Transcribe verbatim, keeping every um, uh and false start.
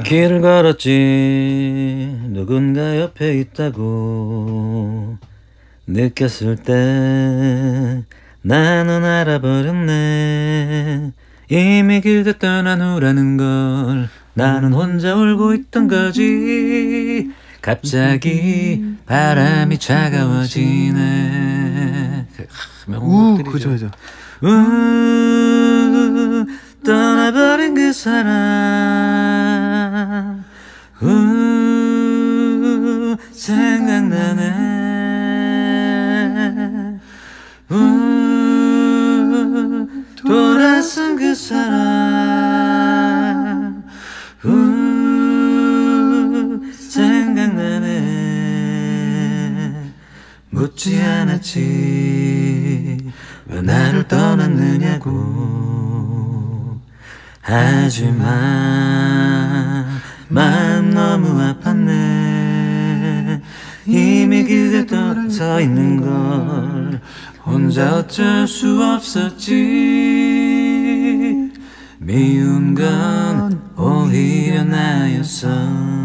길을 걸었지 누군가 옆에 있다고 느꼈을 때 나는 알아버렸네. 이미 그대 떠난 후라는 걸 나는 혼자 울고 있던 거지. 갑자기 바람이 차가워지네. 우 그죠 그죠. 우 떠나버린 그 사람 우 생각나네. 우 돌아선 그 사람 우 생각나네. 묻지 않았지 왜 나를 떠났느냐고. 하지만 마음 너무 아팠네. 이미 그대 떠서 있는 걸 혼자 어쩔 수 없었지. 미운 건 오히려 나였어.